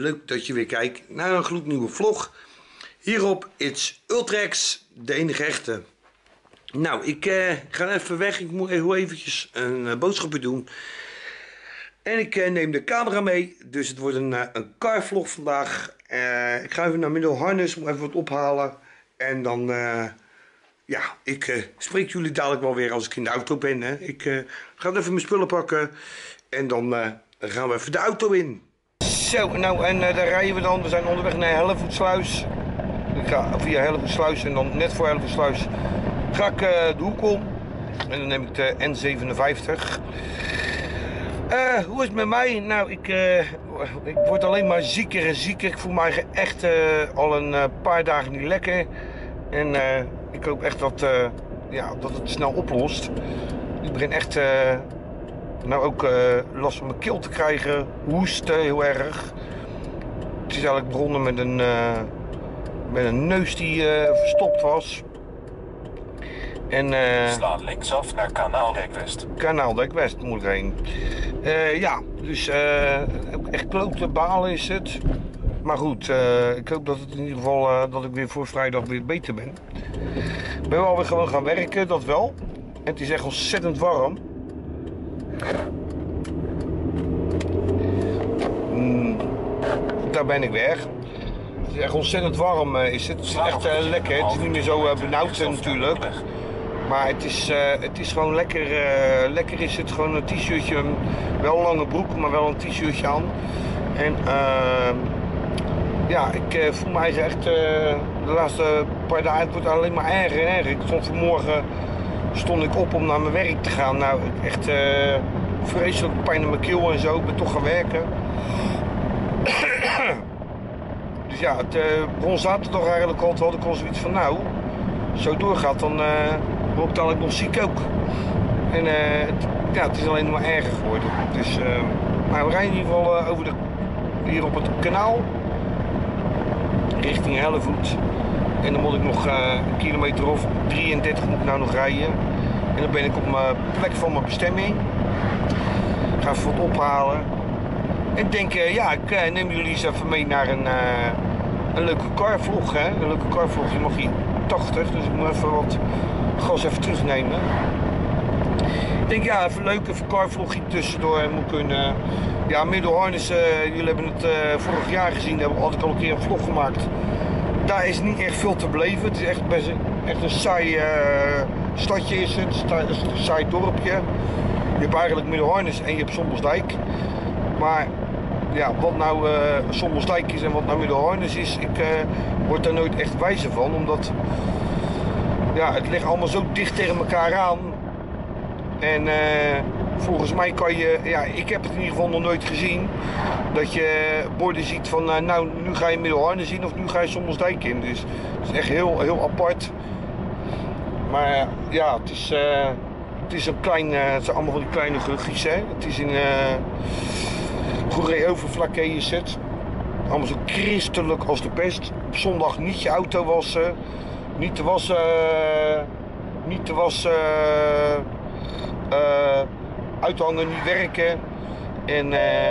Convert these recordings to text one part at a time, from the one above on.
leuk dat je weer kijkt naar een gloednieuwe vlog. Hierop It's Ultrex, de enige echte. Nou, ik ga even weg. Ik moet heel eventjes een boodschapje doen. En ik neem de camera mee. Dus het wordt een carvlog vandaag. Ik ga even naar Middelharnis, moet even wat ophalen. En dan, ja, ik spreek jullie dadelijk wel weer als ik in de auto ben. Hè. Ik ga even mijn spullen pakken. En dan gaan we even de auto in. Zo, nou en daar rijden we dan. We zijn onderweg naar Hellevoetsluis. Ik ga via Hellevoetsluis en dan net voor Hellevoetsluis ga ik de hoek om. En dan neem ik de N57. Hoe is het met mij? Nou, ik word alleen maar zieker en zieker. Ik voel mij echt al een paar dagen niet lekker. En ik hoop echt dat, ja, dat het snel oplost. Ik begin echt nou ook last van mijn keel te krijgen. Hoesten heel erg. Het is eigenlijk begonnen met een neus die verstopt was. En, sla linksaf naar Kanaaldijk West. Kanaaldijk West moet ik heen. Ja, dus echt klote balen is het. Maar goed, ik hoop dat het in ieder geval dat ik weer voor vrijdag weer beter ben. Ik ben wel weer gewoon gaan werken, dat wel. En het is echt ontzettend warm. Daar ben ik weer. Het is echt ontzettend warm is het. Het is echt lekker. Het is niet meer zo benauwd natuurlijk. Maar het is gewoon lekker. Lekker is het gewoon een t-shirtje. Wel een lange broek, maar wel een t-shirtje aan. En ja, ik voel me eigenlijk echt de laatste paar dagen. Het wordt alleen maar erger en erger. Vanmorgen stond ik op om naar mijn werk te gaan. Nou, echt vreselijk pijn in mijn keel en zo. Ik ben toch gaan werken. Dus ja, het begon zaterdag eigenlijk al. Toen had ik al zoiets van, nou, zo doorgaat, dan word ik dadelijk nog ziek ook. En ja, het is alleen maar erger geworden. Dus maar we rijden in ieder geval hier op het kanaal. Richting Hellevoet. En dan moet ik nog een kilometer of 33 moet ik nou nog rijden. En dan ben ik op mijn plek van mijn bestemming. Ik ga even wat ophalen. En ik denk, ja, ik neem jullie eens even mee naar een leuke carvlog. Hè? Een leuke carvlog, je mag hier 80, dus ik moet even wat gas even terugnemen. Ik denk, ja, even leuk, even carvlogje tussendoor moet kunnen. Ja, Middelharnis, jullie hebben het vorig jaar gezien, daar had ik al een keer een vlog gemaakt. Daar is niet echt veel te beleven. Het is echt best een saai stadje is het, een saai dorpje. Je hebt eigenlijk Middelharnis en je hebt Sommelsdijk. Maar ja, wat nou Sommelsdijk is en wat nou Middelharnis is, ik word daar nooit echt wijzer van. Omdat ja, het ligt allemaal zo dicht tegen elkaar aan. En volgens mij kan je, ja, ik heb het in ieder geval nog nooit gezien, dat je borden ziet van nou, nu ga je Middelharnis in of nu ga je Sommelsdijk in. Dus het is echt heel apart. Maar ja, het is een klein, het zijn allemaal van die kleine brugjes, hè. Het is in Goeree-Overflakke is het. Allemaal zo christelijk als de pest. Op zondag niet je auto wassen. Niet te wassen. Uithangen niet werken. En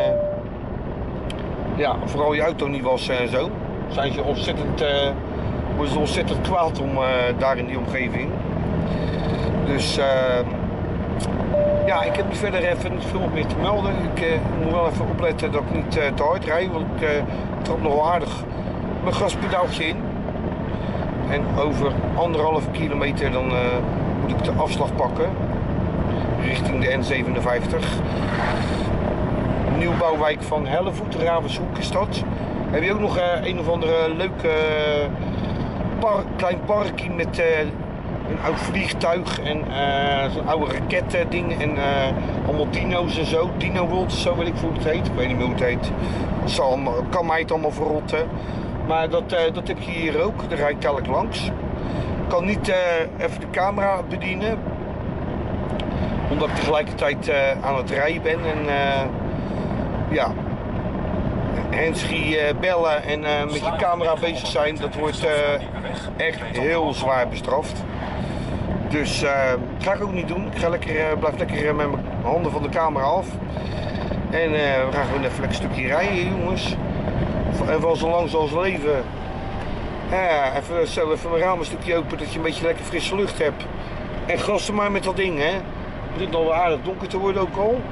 ja, vooral je auto niet wassen en zo. Zijn ze ontzettend, worden ze ontzettend kwaad om daar in die omgeving. Dus ja, ik heb verder even niet veel meer te melden. Ik moet wel even opletten dat ik niet te hard rijd, want ik trap nog wel aardig mijn gaspedaaltje in. En over 1,5 kilometer dan moet ik de afslag pakken richting de N57. Nieuwbouwwijk van Hellevoet, Ravenshoek is dat. Heb je ook nog een of andere leuke klein parkje met een oud vliegtuig en zo'n oude rakettending en allemaal dino's en zo. Dino World, zo weet ik hoe het heet. Ik weet niet meer hoe het heet. Kan mij het allemaal verrotten. Maar dat heb je hier ook. Daar rijd ik telkens langs. Ik kan niet even de camera bedienen. Omdat ik tegelijkertijd aan het rijden ben. En ja, handsfree bellen en met je camera bezig zijn, dat wordt echt heel zwaar bestraft. Dus dat ga ik ook niet doen. Ik ga blijf lekker met mijn handen van de camera af. En we gaan gewoon even een stukje rijden, jongens. En van zo lang als leven. Ja, even zelf mijn raam een stukje open dat je een beetje lekker frisse lucht hebt. En gasten maar met dat ding, hè. Het begint al wel aardig donker te worden ook al.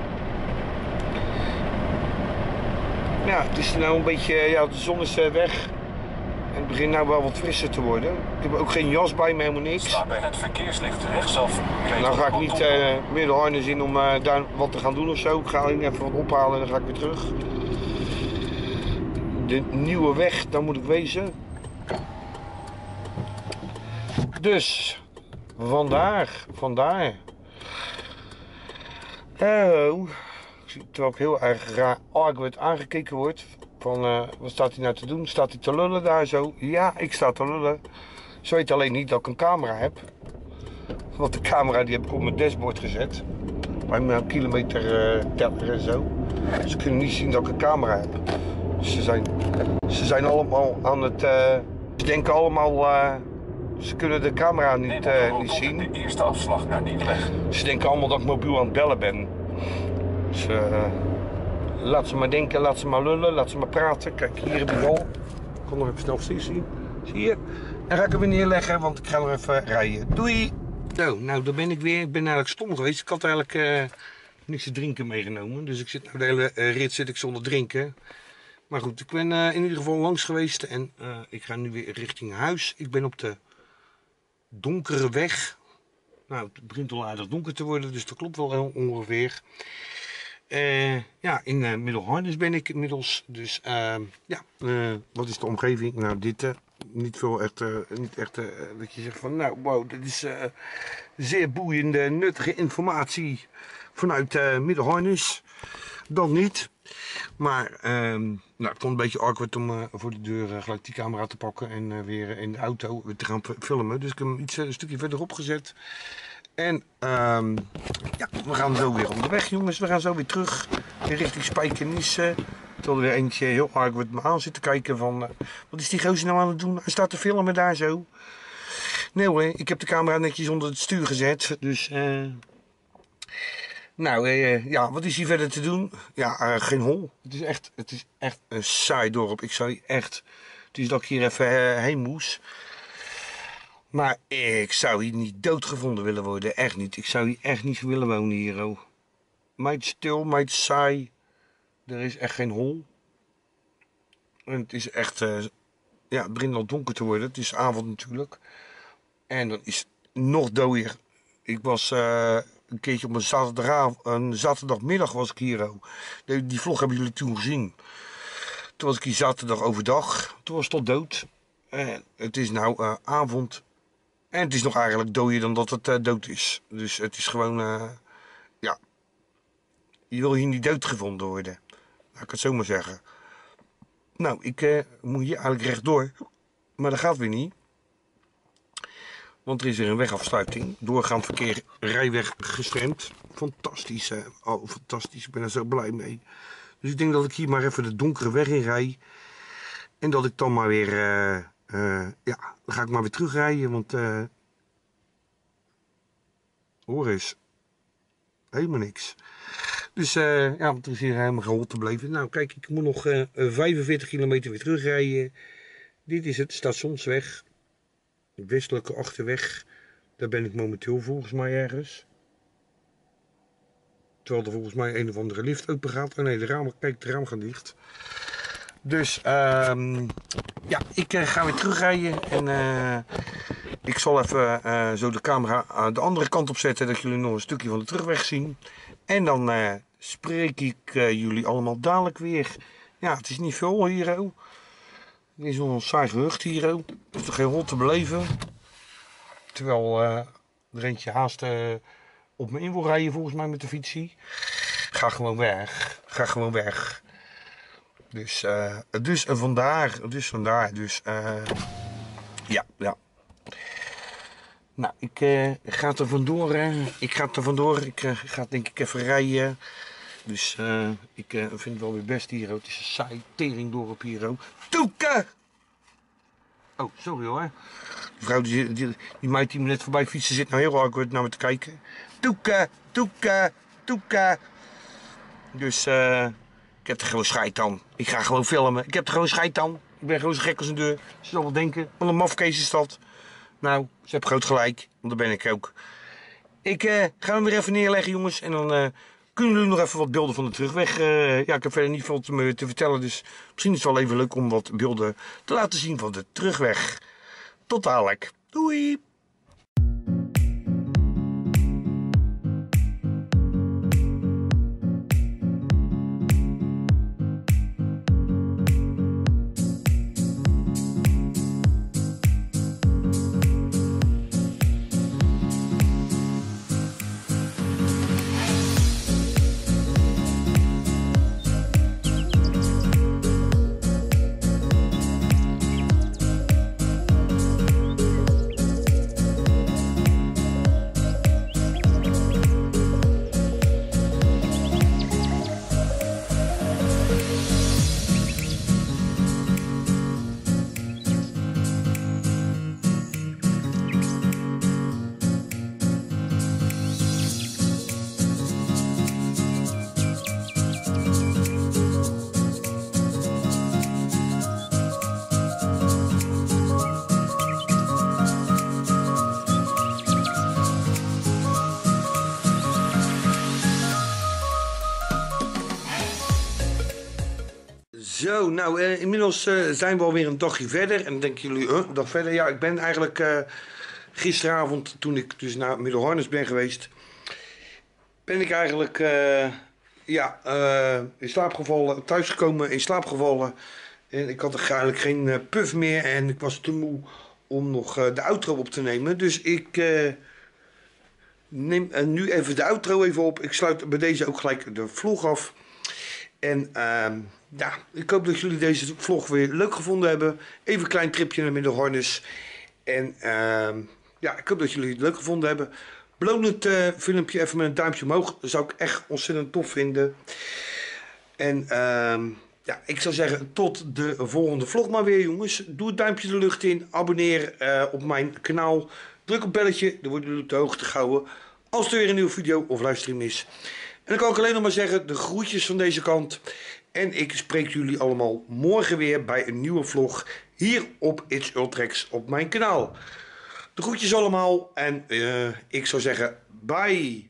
Ja, het is nou een beetje, ja, de zon is weg. En het begint nou wel wat frisser te worden. Ik heb ook geen jas bij me, helemaal niks. Sta bij het verkeerslicht rechtsaf. Nou ga ik niet meer de harness in om daar wat te gaan doen of zo. Ik ga alleen even wat ophalen en dan ga ik weer terug. De nieuwe weg, daar moet ik wezen. Dus, vandaar. Terwijl ik heel erg raar aangekeken word. Van, wat staat hij nou te doen? Staat hij te lullen daar zo? Ja, ik sta te lullen. Ze weet alleen niet dat ik een camera heb. Want de camera die heb ik op mijn dashboard gezet. Bij mijn kilometer teller en zo. Ze kunnen niet zien dat ik een camera heb. Dus ze zijn allemaal aan het... ze denken allemaal... ze kunnen de camera niet zien. De eerste afslag naar Nieuwweg. Ze denken allemaal dat ik mobiel aan het bellen ben. Dus laat ze maar denken, laat ze maar lullen, laat ze maar praten. Kijk, hier heb ik al. Ik kon nog even snel zien. Zie je? Dan ga ik hem weer neerleggen, want ik ga nog even rijden. Doei! Zo, nou daar ben ik weer. Ik ben eigenlijk stom geweest. Ik had eigenlijk niks te drinken meegenomen. Dus ik zit nou de hele rit zit ik zonder drinken. Maar goed, ik ben in ieder geval langs geweest. En ik ga nu weer richting huis. Ik ben op de donkere weg. Nou, het begint al aardig donker te worden, dus dat klopt wel ongeveer. Ja, in Middelharnis ben ik inmiddels. Dus ja, wat is de omgeving? Nou, dit niet veel echt, niet echt dat je zegt van, nou, wow, dit is zeer boeiende, nuttige informatie vanuit Middelharnis. Dat niet. Maar nou, het kon een beetje awkward om voor de deur gelijk die camera te pakken en weer in de auto te gaan filmen. Dus ik heb hem een stukje verderop gezet. En ja, we gaan zo weer onderweg, jongens. We gaan zo weer terug in richting Spijkenisse. Terwijl er weer eentje heel awkward me aan zit te kijken van... wat is die gozer nou aan het doen? Hij staat te filmen daar zo. Nee hoor, ik heb de camera netjes onder het stuur gezet. Dus... nou, ja, wat is hier verder te doen? Ja, geen hol. Het is echt een saai dorp. Ik zou hier echt... Het is dat ik hier even heen moest. Maar ik zou hier niet doodgevonden willen worden. Echt niet. Ik zou hier echt niet willen wonen hier, oh. Meid stil, meid saai. Er is echt geen hol. En het is echt... ja, het begint al donker te worden. Het is avond natuurlijk. En dan is het nog dooier. Ik was... een keertje op een zaterdagmiddag was ik hier. Oh. Die vlog hebben jullie toen gezien. Toen was ik hier zaterdag overdag. Toen was het tot dood. Het is nou avond. En het is nog eigenlijk dooier dan dat het dood is. Dus het is gewoon... ja. Je wil hier niet doodgevonden worden. Laat ik het zo maar zeggen. Nou, ik moet hier eigenlijk rechtdoor. Maar dat gaat weer niet. Want er is weer een wegafsluiting. Doorgaand verkeer, rijweg gestremd. Fantastisch, hè? Oh, fantastisch. Ik ben er zo blij mee. Dus ik denk dat ik hier maar even de donkere weg in rij. En dat ik dan maar weer... ja, dan ga ik maar weer terugrijden. Want... hoor eens. Helemaal niks. Dus ja, want er is hier helemaal geen hol te blijven. Nou, kijk, ik moet nog 45 kilometer weer terugrijden. Dit is het Stationsweg. De westelijke achterweg. Daar ben ik momenteel volgens mij ergens. Terwijl er volgens mij een of andere lift open gaat. Oh nee, de raam gaat dicht. Dus ja, ik ga weer terugrijden. En ik zal even zo de camera de andere kant op zetten. Dat jullie nog een stukje van de terugweg zien. En dan spreek ik jullie allemaal dadelijk weer. Ja, het is niet veel hier. Oh. Het is nog een saai gehucht hier. Oh. Er is toch geen hol te beleven. Terwijl er eentje haast op me in wil rijden volgens mij met de fietsie. Ga gewoon weg. Ga gewoon weg. Dus vandaar. Dus ja. Nou, ik ga er vandoor. Ik ga denk ik even rijden. Dus ik vind het wel weer best hier. Het is een saai teringdorp hier. Toeken! Oh, sorry hoor. Die vrouw die meid die me net voorbij fietsen zit nou heel awkward naar me te kijken. Toeken! Dus ik heb er gewoon scheid aan. Ik ga gewoon filmen. Ik heb er gewoon scheid aan. Ik ben gewoon zo gek als een deur. Ze zal wel denken, wat een mafkees is dat. Nou, ze hebben groot gelijk, want dat ben ik ook. Ik ga hem weer even neerleggen, jongens. En dan kunnen jullie nog even wat beelden van de terugweg. Ja, ik heb verder niet veel te vertellen. Dus misschien is het wel even leuk om wat beelden te laten zien van de terugweg. Tot dadelijk. Doei! Zo, nou, inmiddels zijn we alweer een dagje verder. En dan denken jullie, een dag verder? Ja, ik ben eigenlijk gisteravond, toen ik dus naar Middelharnis ben geweest, ben ik eigenlijk in slaap gevallen, thuisgekomen, in slaap gevallen. En ik had eigenlijk geen puff meer en ik was te moe om nog de outro op te nemen. Dus ik neem nu even de outro even op. Ik sluit bij deze ook gelijk de vlog af. En ja, ik hoop dat jullie deze vlog weer leuk gevonden hebben. Even een klein tripje naar Middelharnis. En ja, ik hoop dat jullie het leuk gevonden hebben. Beloon het filmpje even met een duimpje omhoog. Dat zou ik echt ontzettend tof vinden. En ja, ik zou zeggen tot de volgende vlog maar weer, jongens. Doe het duimpje de lucht in. Abonneer op mijn kanaal. Druk op belletje. Dan worden jullie op de hoogte gehouden als er weer een nieuwe video of livestream is. En dan kan ik alleen nog maar zeggen, de groetjes van deze kant. En ik spreek jullie allemaal morgen weer bij een nieuwe vlog hier op It's Ultrex op mijn kanaal. De groetjes allemaal en ik zou zeggen, bye!